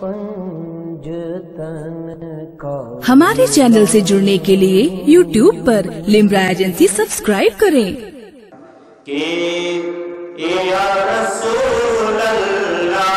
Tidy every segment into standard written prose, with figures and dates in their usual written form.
ہمارے چینل سے جڑنے کے لیے YouTube پر لمرا ایجنسی سبسکرائب کریں۔ کہ یا رسول اللہ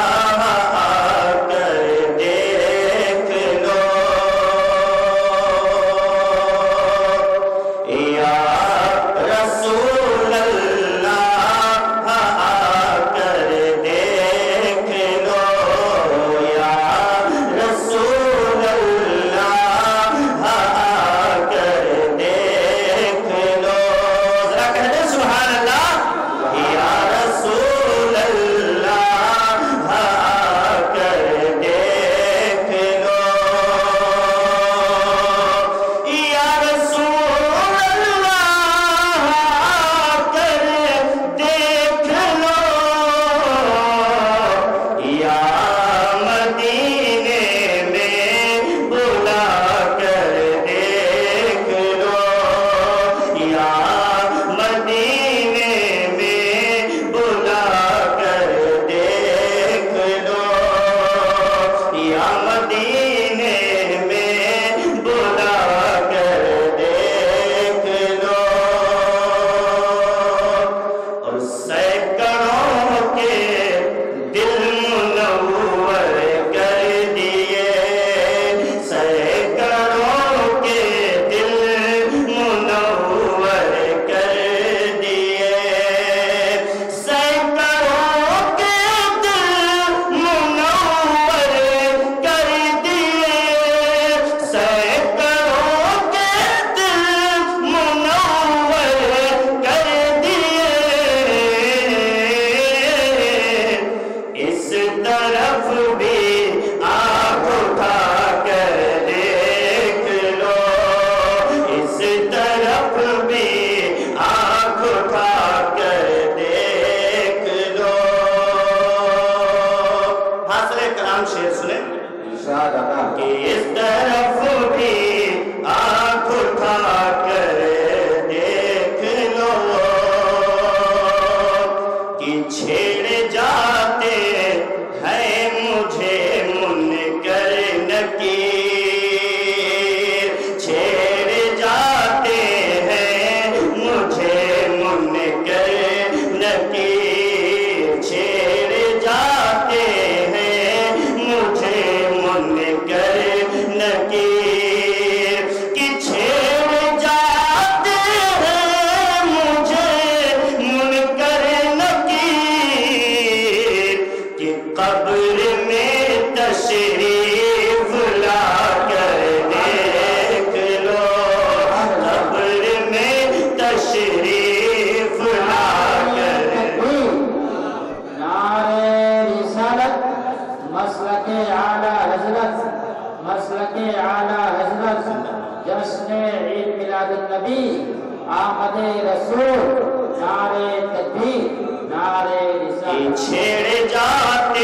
چھیڑ جاتے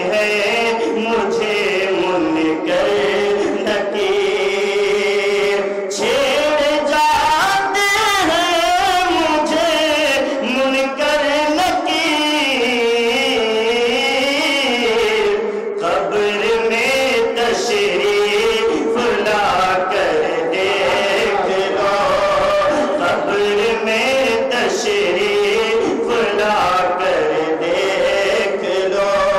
ہیں مجھے منکر نکیر، چھیڑ جاتے ہیں مجھے منکر نکیر، قبر میں تشریف لا کر دیکھ لو، قبر میں تشریف لا کر دیکھ لو۔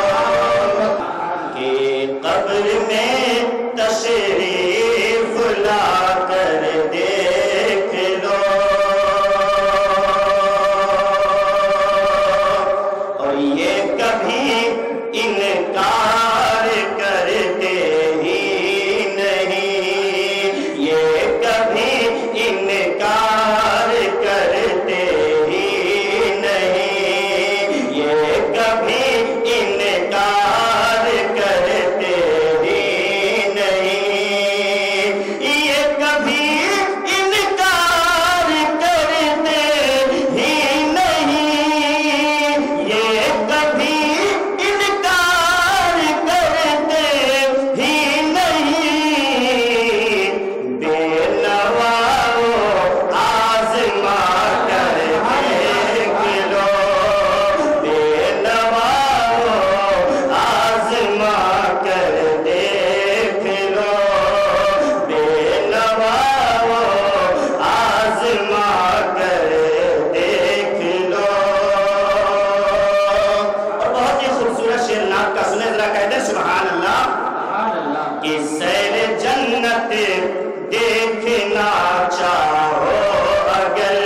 شیر نعت کا سنے ذرا کہہ دیں سبحان اللہ کہ سیر جنت دیکھنا چاہو اگر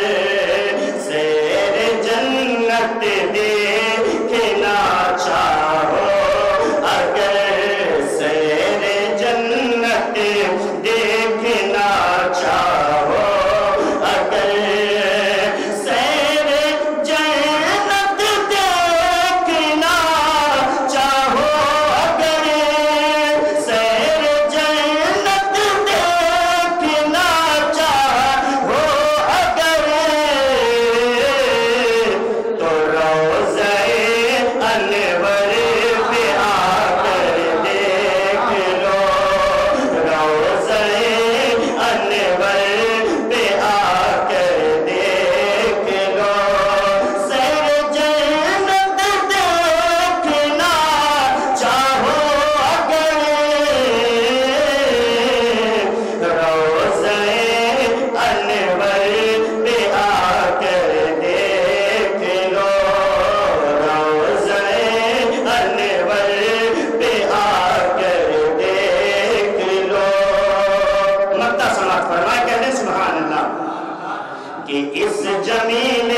سیر جنت دیکھنا چاہو اگر سیر جنت دیکھنا چاہو اگر سیر جنت دیکھنا چاہو اگر سیر جنت دیکھنا چاہو اگر تو روضہ انور پہ آ کر دیکھ لو روضہ انور پہ آ کر دیکھ لو سیر جنت دیکھنا چاہو اگر روضہ انور پہ آ کر دیکھ لو روضہ انور پہ آ کر دیکھ لو مدہ سماعت فرمائے کہہ دیں سبحان اللہ کہ اس جمیل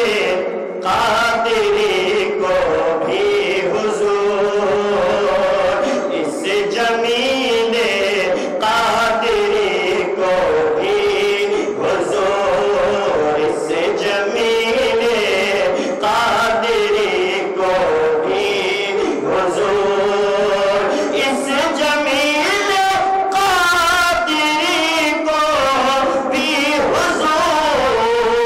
قادری کو بھی حضور اس جمیل قادری کو بھی حضور اس جمیل قادری کو بھی حضور اس جمیل قادری کو بھی حضور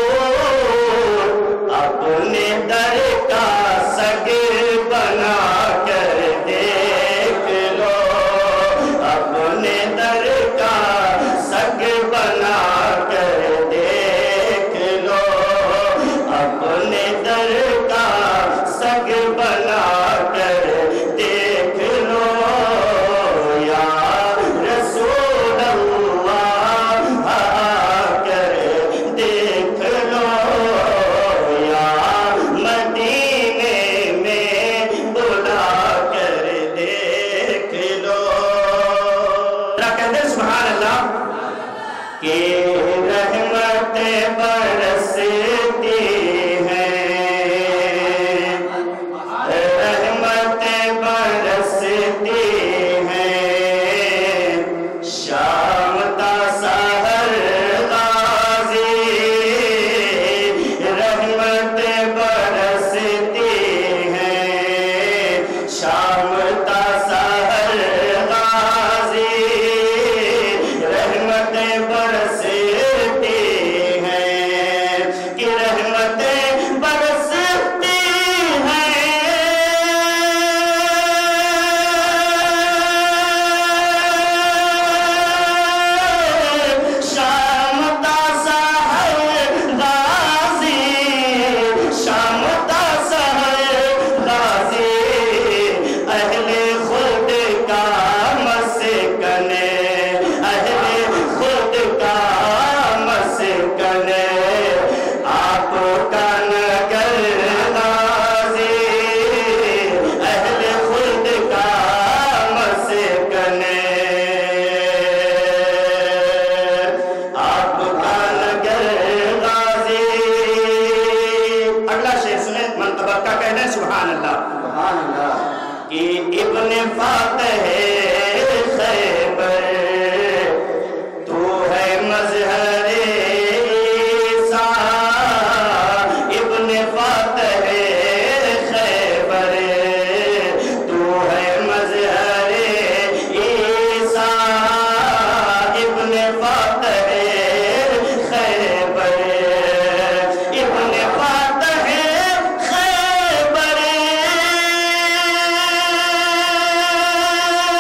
اپنے در کا سگر بنا کر دیکھ لو اپنے در کا سگ بنا کر دیکھ لو اپنے در کا سگ بنا کر دیکھ لو یا رسول اللہ آ کر دیکھ لو یا مدینے میں بلا کر دیکھ لو ذرا کہہ دیں سبحان اللہ کہ رحمتیں برستی ہیں رحمتیں برستی ہیں شام تا سحر غازی رحمتیں برستی ہیں شام تا سحر غازی رحمتیں برستی ہیں کہ رحمتیں برستی ہیں شام تا سحر غازی شام تا سحر غازی اہل خود کا مسکن اہل خود کا مسکن آپ کا نگر غازی اہل خود کا مسکن آپ کا نگر غازی اگلا شعر سنیں منتبہ کا کہنا ہے سبحان اللہ کہ ابن فاتح خیبر تو ہے مظہر عیسیٰ ابن فاتح خیبر تو ہے مظہر عیسیٰ ابن فاتح خیبر ابن فاتح خیبر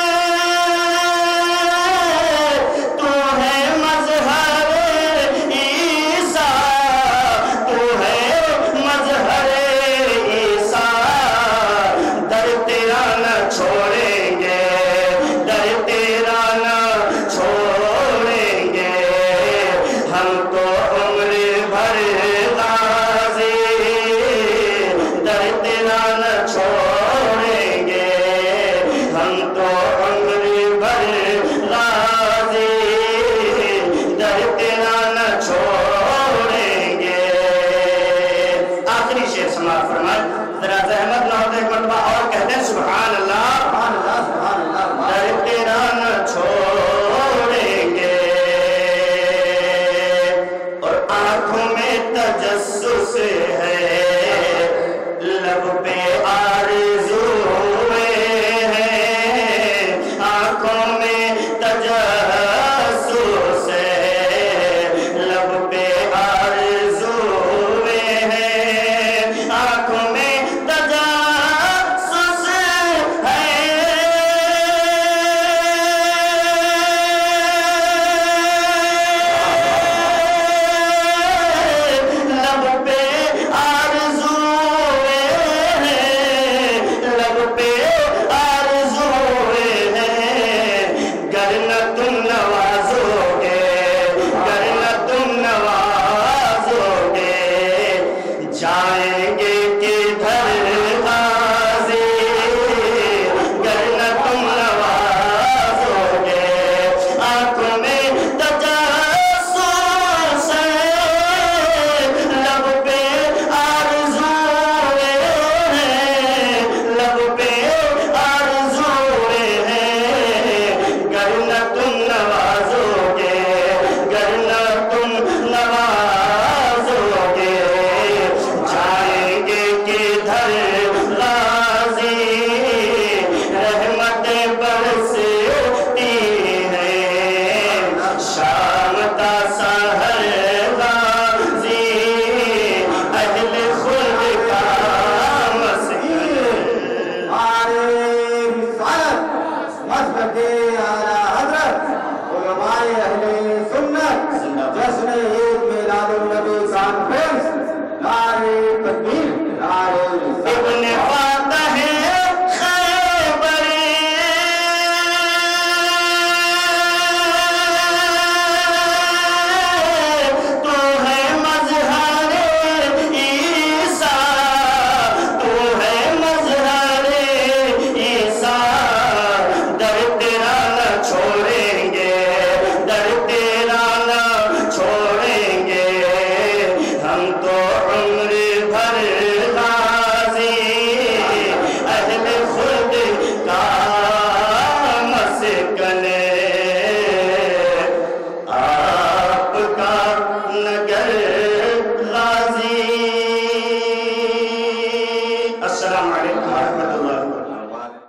علماء اہل سنت جشن